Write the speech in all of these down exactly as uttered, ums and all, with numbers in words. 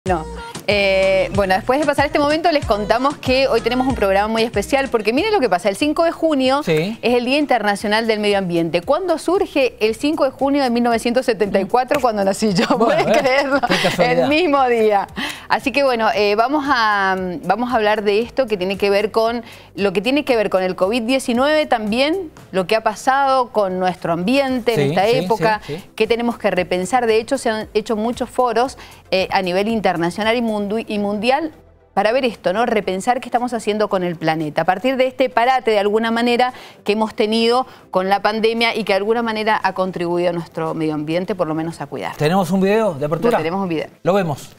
No. Eh, bueno, después de pasar este momento les contamos que hoy tenemos un programa muy especial porque miren lo que pasa, el cinco de junio sí. es el Día Internacional del Medio Ambiente. ¿Cuándo surge? El cinco de junio de mil novecientos setenta y cuatro, cuando nací yo, bueno, pueden eh, creerlo, el mismo día. Así que bueno, eh, vamos, a, vamos a hablar de esto que tiene que ver con lo que tiene que ver con el COVID diecinueve también, lo que ha pasado con nuestro ambiente sí, en esta sí, época, sí, sí. que tenemos que repensar. De hecho, se han hecho muchos foros eh, a nivel internacional y mundial y mundial para ver esto, ¿no? Repensar qué estamos haciendo con el planeta. A partir de este parate, de alguna manera, que hemos tenido con la pandemia y que de alguna manera ha contribuido a nuestro medio ambiente, por lo menos a cuidar. ¿Tenemos un video de apertura? Lo tenemos un video. Lo vemos.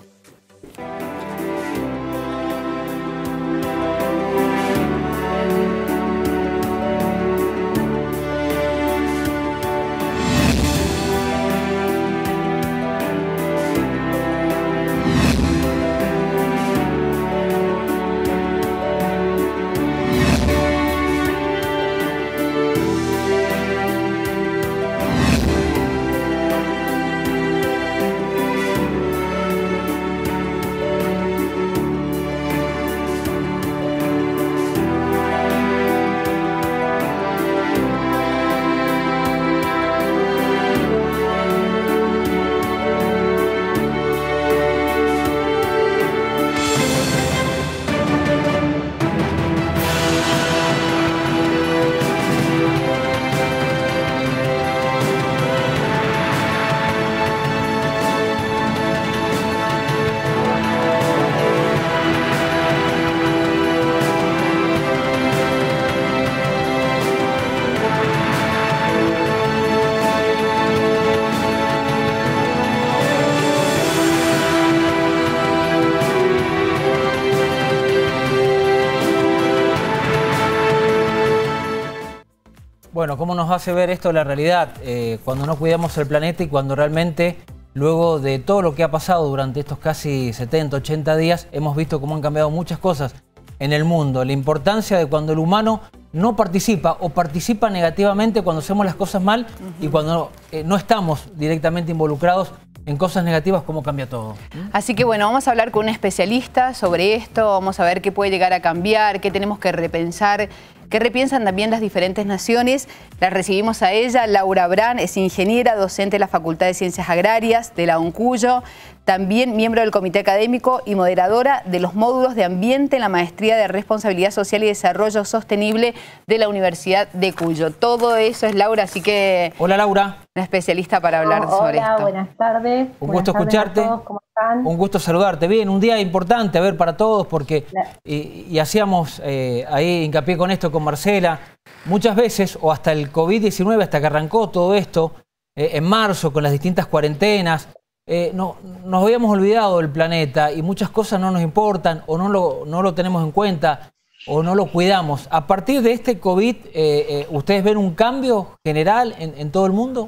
Bueno, ¿cómo nos hace ver esto la realidad? Eh, cuando no cuidamos el planeta y cuando realmente, luego de todo lo que ha pasado durante estos casi setenta, ochenta días, hemos visto cómo han cambiado muchas cosas en el mundo. La importancia de cuando el humano no participa o participa negativamente cuando hacemos las cosas mal uh-huh. y cuando eh, no estamos directamente involucrados en cosas negativas, cómo cambia todo. Así que bueno, vamos a hablar con un especialista sobre esto, vamos a ver qué puede llegar a cambiar, qué tenemos que repensar, qué repiensan también las diferentes naciones. La recibimos a ella, Laura Brand, es ingeniera, docente de la Facultad de Ciencias Agrarias de la UNCUYO, también miembro del Comité Académico y moderadora de los módulos de Ambiente en la Maestría de Responsabilidad Social y Desarrollo Sostenible de la Universidad de Cuyo. Todo eso es Laura, así que... Hola Laura. Una especialista para hablar oh, sobre hola, esto. Hola, buenas tardes. Un buenas gusto tardes escucharte. A todos, ¿cómo están? Un gusto saludarte. Bien, un día importante, a ver, para todos, porque y, y hacíamos eh, ahí hincapié con esto con Marcela. Muchas veces, o hasta el COVID diecinueve, hasta que arrancó todo esto, eh, en marzo, con las distintas cuarentenas, eh, no, nos habíamos olvidado del planeta y muchas cosas no nos importan o no lo, no lo tenemos en cuenta o no lo cuidamos. A partir de este COVID, eh, eh, ¿ustedes ven un cambio general en, en todo el mundo?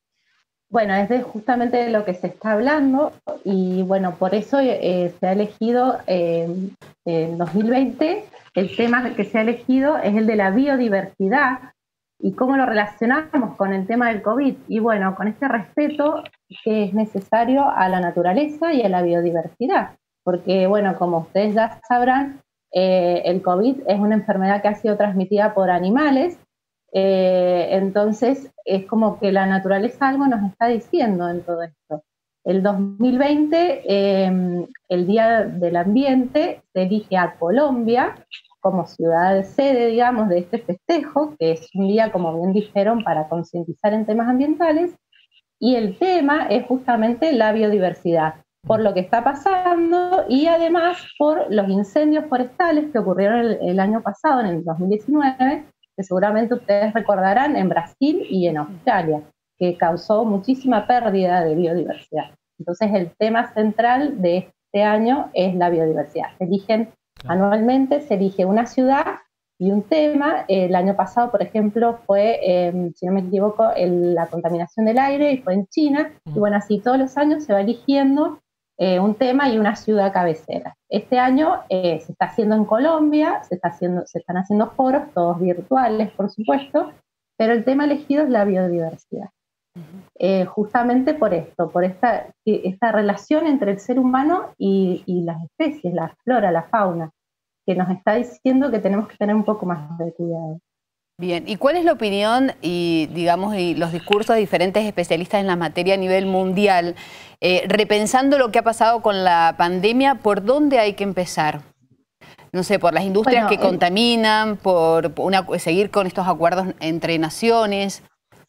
Bueno, es de justamente de lo que se está hablando y bueno, por eso eh, se ha elegido eh, en dos mil veinte, el tema que se ha elegido es el de la biodiversidad y cómo lo relacionamos con el tema del COVID. Y bueno, con este respeto que es necesario a la naturaleza y a la biodiversidad, porque bueno, como ustedes ya sabrán, eh, el COVID es una enfermedad que ha sido transmitida por animales. Eh, entonces es como que la naturaleza algo nos está diciendo en todo esto. El dos mil veinte, eh, el Día del Ambiente, se elige a Colombia como ciudad sede, digamos, de este festejo, que es un día, como bien dijeron, para concientizar en temas ambientales, y el tema es justamente la biodiversidad, por lo que está pasando y además por los incendios forestales que ocurrieron el, el año pasado, en el dos mil diecinueve, que seguramente ustedes recordarán en Brasil y en Australia, que causó muchísima pérdida de biodiversidad. Entonces el tema central de este año es la biodiversidad. Se eligen claro. anualmente, se elige una ciudad y un tema. El año pasado, por ejemplo, fue, eh, si no me equivoco, el, la contaminación del aire y fue en China. Mm. Y bueno, así todos los años se va eligiendo Eh, un tema y una ciudad cabecera. Este año eh, se está haciendo en Colombia, se, está haciendo, se están haciendo foros, todos virtuales, por supuesto, pero el tema elegido es la biodiversidad. eh, justamente por esto, por esta, esta relación entre el ser humano y, y las especies, la flora, la fauna, que nos está diciendo que tenemos que tener un poco más de cuidado. Bien, ¿y cuál es la opinión y, digamos, y los discursos de diferentes especialistas en la materia a nivel mundial? Eh, repensando lo que ha pasado con la pandemia, ¿por dónde hay que empezar? No sé, por las industrias bueno, que eh, contaminan, por una, seguir con estos acuerdos entre naciones.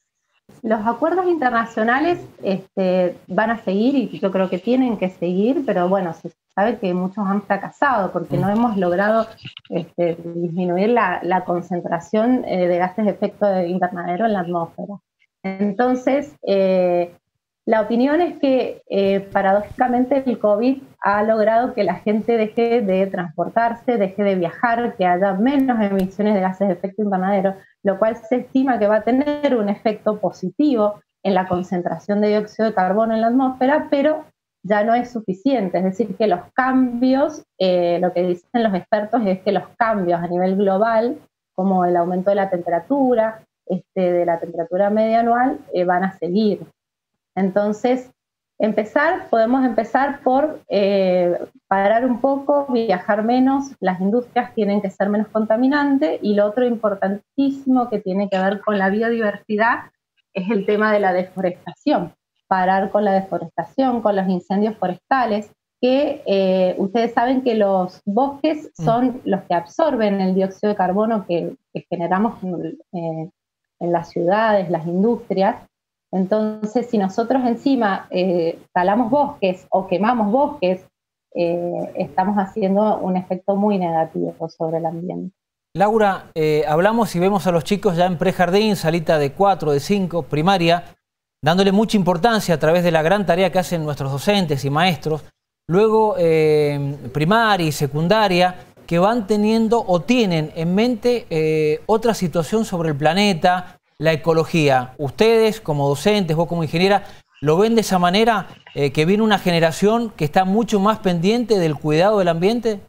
Los acuerdos internacionales este, van a seguir y yo creo que tienen que seguir, pero bueno, se sabe que muchos han fracasado porque no hemos logrado este, disminuir la, la concentración eh, de gases de efecto invernadero en la atmósfera. Entonces, eh, la opinión es que eh, paradójicamente el COVID ha logrado que la gente deje de transportarse, deje de viajar, que haya menos emisiones de gases de efecto invernadero, lo cual se estima que va a tener un efecto positivo en la concentración de dióxido de carbono en la atmósfera, pero ya no es suficiente. Es decir, que los cambios, eh, lo que dicen los expertos es que los cambios a nivel global, como el aumento de la temperatura, este, de la temperatura media anual, eh, van a seguir. Entonces, empezar, podemos empezar por eh, parar un poco, viajar menos, las industrias tienen que ser menos contaminantes, y lo otro importantísimo que tiene que ver con la biodiversidad es el tema de la deforestación. Parar con la deforestación, con los incendios forestales, que eh, ustedes saben que los bosques son los que absorben el dióxido de carbono que, que generamos eh, en las ciudades, las industrias. Entonces, si nosotros encima eh, talamos bosques o quemamos bosques, eh, estamos haciendo un efecto muy negativo sobre el ambiente. Laura, eh, hablamos y vemos a los chicos ya en prejardín, salita de cuatro, de cinco, primaria, dándole mucha importancia a través de la gran tarea que hacen nuestros docentes y maestros, luego eh, primaria y secundaria, que van teniendo o tienen en mente eh, otra situación sobre el planeta, la ecología. Ustedes como docentes, vos como ingeniera, ¿lo ven de esa manera, eh, que viene una generación que está mucho más pendiente del cuidado del ambiente?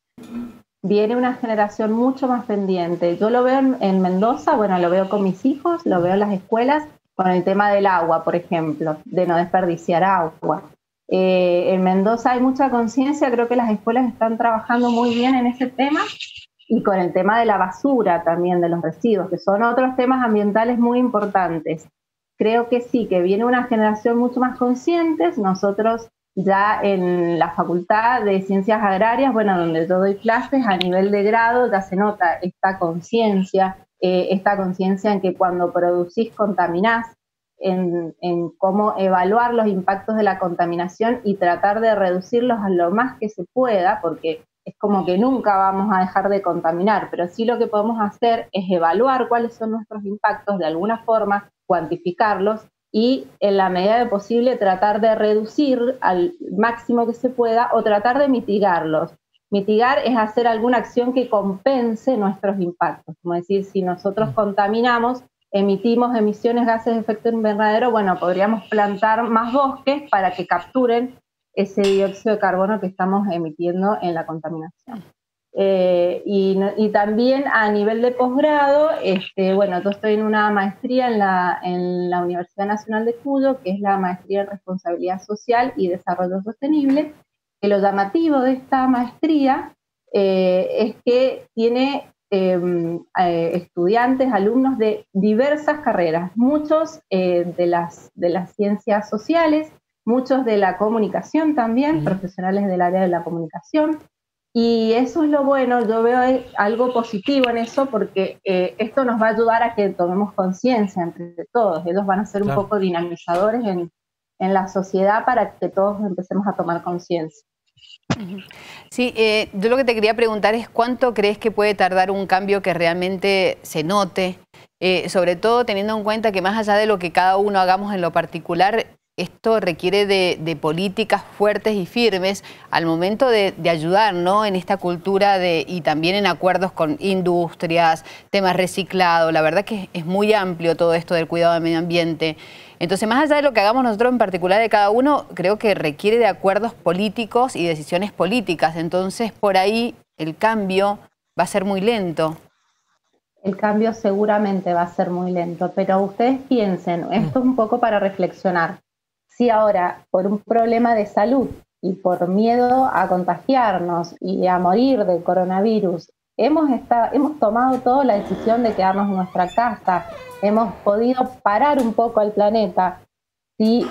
Viene una generación mucho más pendiente. Yo lo veo en, en Mendoza, bueno, lo veo con mis hijos, lo veo en las escuelas, con el tema del agua, por ejemplo, de no desperdiciar agua. Eh, en Mendoza hay mucha conciencia, creo que las escuelas están trabajando muy bien en ese tema, y con el tema de la basura también, de los residuos, que son otros temas ambientales muy importantes. Creo que sí, que viene una generación mucho más consciente. Nosotros ya en la Facultad de Ciencias Agrarias, bueno, donde yo doy clases a nivel de grado, ya se nota esta conciencia, eh, esta conciencia en que cuando producís contaminás, en, en cómo evaluar los impactos de la contaminación y tratar de reducirlos a lo más que se pueda, porque es como que nunca vamos a dejar de contaminar, pero sí lo que podemos hacer es evaluar cuáles son nuestros impactos de alguna forma, cuantificarlos y en la medida de posible tratar de reducir al máximo que se pueda o tratar de mitigarlos. Mitigar es hacer alguna acción que compense nuestros impactos, como decir, si nosotros contaminamos, emitimos emisiones gases de efecto invernadero, bueno, podríamos plantar más bosques para que capturen ese dióxido de carbono que estamos emitiendo en la contaminación. Eh, y, y también a nivel de posgrado, este, bueno, yo estoy en una maestría en la, en la Universidad Nacional de Cuyo, que es la maestría en responsabilidad social y desarrollo sostenible, que lo llamativo de esta maestría eh, es que tiene eh, eh, estudiantes, alumnos de diversas carreras, muchos eh, de, las, de las ciencias sociales, muchos de la comunicación también, uh-huh. profesionales del área de la comunicación, y eso es lo bueno. Yo veo algo positivo en eso porque eh, esto nos va a ayudar a que tomemos conciencia entre todos. Ellos van a ser claro. un poco dinamizadores en, en la sociedad para que todos empecemos a tomar conciencia. Sí, eh, yo lo que te quería preguntar es cuánto crees que puede tardar un cambio que realmente se note, eh, sobre todo teniendo en cuenta que más allá de lo que cada uno hagamos en lo particular, esto requiere de, de políticas fuertes y firmes al momento de, de ayudar, ¿no?, en esta cultura de, y también en acuerdos con industrias, temas reciclados. La verdad que es muy amplio todo esto del cuidado del medio ambiente. Entonces, más allá de lo que hagamos nosotros en particular de cada uno, creo que requiere de acuerdos políticos y decisiones políticas. Entonces, por ahí el cambio va a ser muy lento. el cambio seguramente va a ser muy lento, pero ustedes piensen, esto es un poco para reflexionar. Si ahora, por un problema de salud y por miedo a contagiarnos y a morir del coronavirus, hemos, estado, hemos tomado toda la decisión de quedarnos en nuestra casa, hemos podido parar un poco al planeta, si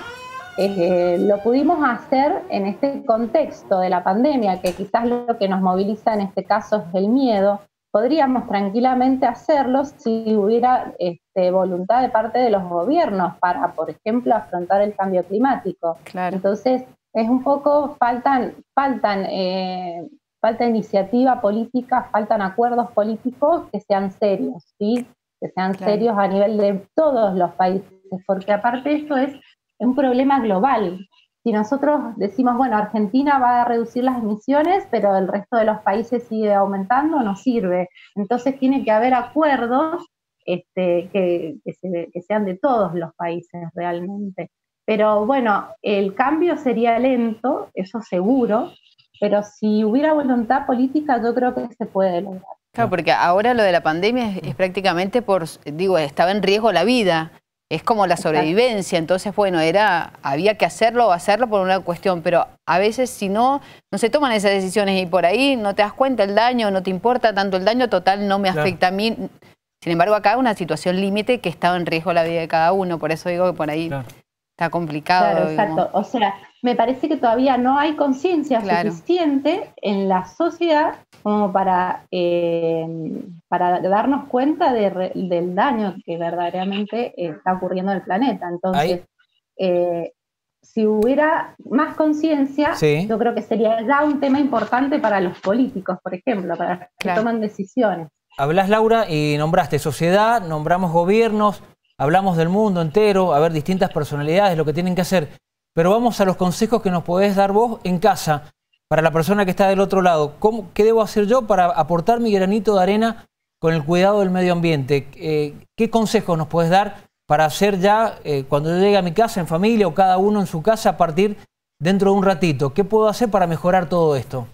eh, lo pudimos hacer en este contexto de la pandemia, que quizás lo que nos moviliza en este caso es el miedo, podríamos tranquilamente hacerlo si hubiera este, voluntad de parte de los gobiernos para, por ejemplo, afrontar el cambio climático. Claro. Entonces, es un poco, faltan, faltan, eh, falta iniciativa política, faltan acuerdos políticos que sean serios, ¿sí? Que sean claro. serios a nivel de todos los países, porque aparte esto es un problema global. Si nosotros decimos, bueno, Argentina va a reducir las emisiones, pero el resto de los países sigue aumentando, no sirve. Entonces tiene que haber acuerdos este, que, que, se, que sean de todos los países realmente. Pero bueno, el cambio sería lento, eso seguro, pero si hubiera voluntad política yo creo que se puede lograr. Claro, porque ahora lo de la pandemia es, es prácticamente por, digo, estaba en riesgo la vida. Es como la sobrevivencia, entonces, bueno, era había que hacerlo o hacerlo por una cuestión, pero a veces si no, no se toman esas decisiones y por ahí no te das cuenta el daño, no te importa tanto el daño, total, no me afecta claro. a mí. Sin embargo, acá hay una situación límite que estaba en riesgo la vida de cada uno, por eso digo que por ahí claro. está complicado. Claro, exacto. O sea, me parece que todavía no hay conciencia claro. suficiente en la sociedad como para, eh, para darnos cuenta de re, del daño que verdaderamente está ocurriendo en el planeta. Entonces, eh, si hubiera más conciencia, sí. yo creo que sería ya un tema importante para los políticos, por ejemplo, para los que claro. toman decisiones. Hablás, Laura, y nombraste sociedad, nombramos gobiernos, hablamos del mundo entero, a ver, distintas personalidades, lo que tienen que hacer. Pero vamos a los consejos que nos podés dar vos en casa, para la persona que está del otro lado. ¿Cómo, ¿Qué debo hacer yo para aportar mi granito de arena con el cuidado del medio ambiente? Eh, ¿Qué consejos nos podés dar para hacer ya, eh, cuando yo llegue a mi casa, en familia, o cada uno en su casa, a partir dentro de un ratito? ¿Qué puedo hacer para mejorar todo esto?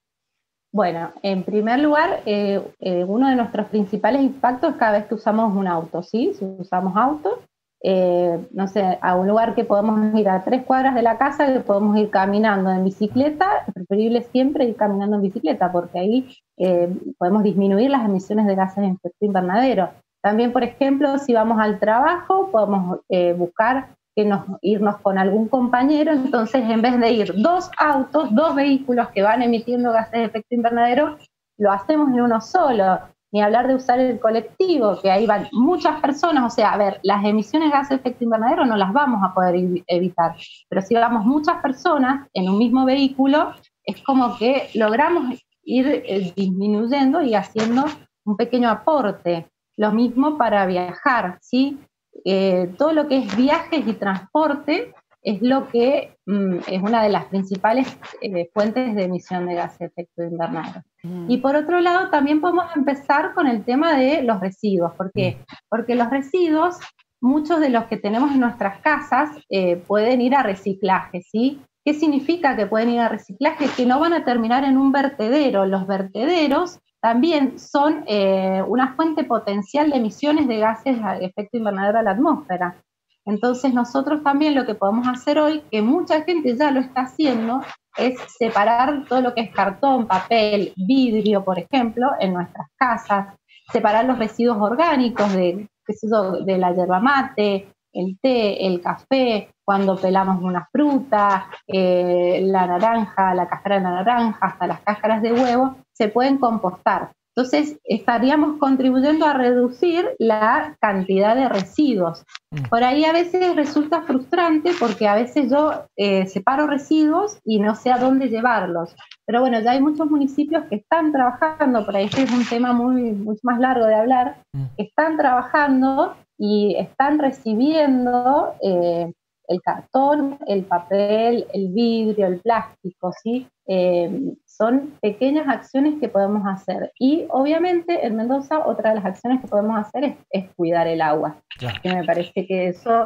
Bueno, en primer lugar, eh, eh, uno de nuestros principales impactos es cada vez que usamos un auto, ¿sí? Si usamos auto, eh, no sé, a un lugar que podemos ir a tres cuadras de la casa, que podemos ir caminando en bicicleta, es preferible siempre ir caminando en bicicleta, porque ahí eh, podemos disminuir las emisiones de gases de efecto invernadero. También, por ejemplo, si vamos al trabajo, podemos eh, buscar que nos, irnos con algún compañero, entonces en vez de ir dos autos, dos vehículos que van emitiendo gases de efecto invernadero, lo hacemos en uno solo. Ni hablar de usar el colectivo, que ahí van muchas personas, o sea, a ver, las emisiones de gases de efecto invernadero no las vamos a poder evitar, pero si vamos muchas personas en un mismo vehículo, es como que logramos ir eh, disminuyendo y haciendo un pequeño aporte. Lo mismo para viajar, ¿sí? Eh, todo lo que es viajes y transporte es lo que mm, es una de las principales eh, fuentes de emisión de gases de efecto invernadero. Mm. Y por otro lado, también podemos empezar con el tema de los residuos. ¿Por qué? Porque los residuos, muchos de los que tenemos en nuestras casas, eh, pueden ir a reciclaje, ¿sí? ¿Qué significa que pueden ir a reciclaje? Que no van a terminar en un vertedero. Los vertederos también son eh, una fuente potencial de emisiones de gases de efecto invernadero a la atmósfera. Entonces nosotros también lo que podemos hacer hoy, que mucha gente ya lo está haciendo, es separar todo lo que es cartón, papel, vidrio, por ejemplo, en nuestras casas, separar los residuos orgánicos de, qué sé yo, de la yerba mate, el té, el café, cuando pelamos una fruta, eh, la naranja, la cáscara de la naranja, hasta las cáscaras de huevo, se pueden compostar. Entonces, estaríamos contribuyendo a reducir la cantidad de residuos. Por ahí a veces resulta frustrante porque a veces yo eh, separo residuos y no sé a dónde llevarlos. Pero bueno, ya hay muchos municipios que están trabajando, por ahí este es un tema muy, mucho más largo de hablar, que están trabajando y están recibiendo eh, el cartón, el papel, el vidrio, el plástico, ¿sí? Eh, son pequeñas acciones que podemos hacer. Y obviamente en Mendoza otra de las acciones que podemos hacer es, es cuidar el agua. Claro. Que me parece que eso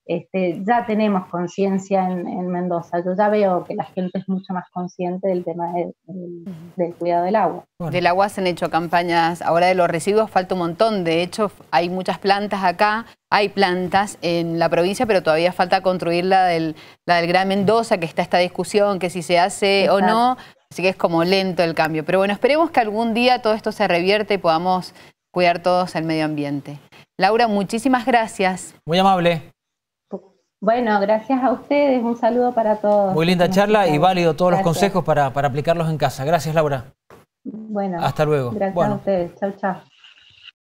este, ya tenemos conciencia en, en Mendoza. Yo ya veo que la gente es mucho más consciente del tema de, del, del cuidado del agua. Bueno. Del agua se han hecho campañas, ahora de los residuos falta un montón. De hecho, hay muchas plantas acá, hay plantas en la provincia, pero todavía falta construir la del, la del Gran Mendoza, que está esta discusión, que si se hace Exacto. o no. Así que es como lento el cambio. Pero bueno, esperemos que algún día todo esto se revierte y podamos cuidar todos el medio ambiente. Laura, muchísimas gracias. Muy amable. Bueno, gracias a ustedes, un saludo para todos. Muy linda charla y válido todos gracias. los consejos para, para aplicarlos en casa. Gracias, Laura. Bueno, hasta luego. Gracias bueno. a ustedes. Chau, chau.